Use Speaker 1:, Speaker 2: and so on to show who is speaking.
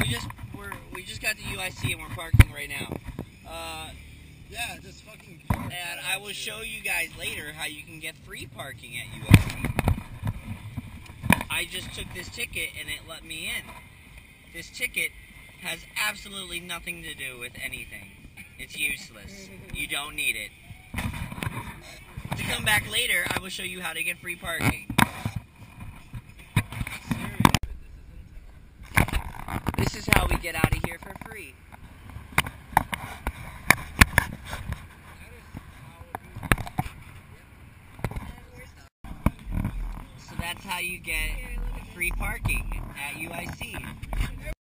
Speaker 1: we just got to UIC and we're parking right now.
Speaker 2: Yeah, just fucking park.
Speaker 1: And I will show you guys later how you can get free parking at UIC. I just took this ticket and it let me in. This ticket has absolutely nothing to do with anything. It's useless. You don't need it. To come back later, I will show you how to get free parking. This is how we get out of here for free. So that's how you get free parking at UIC.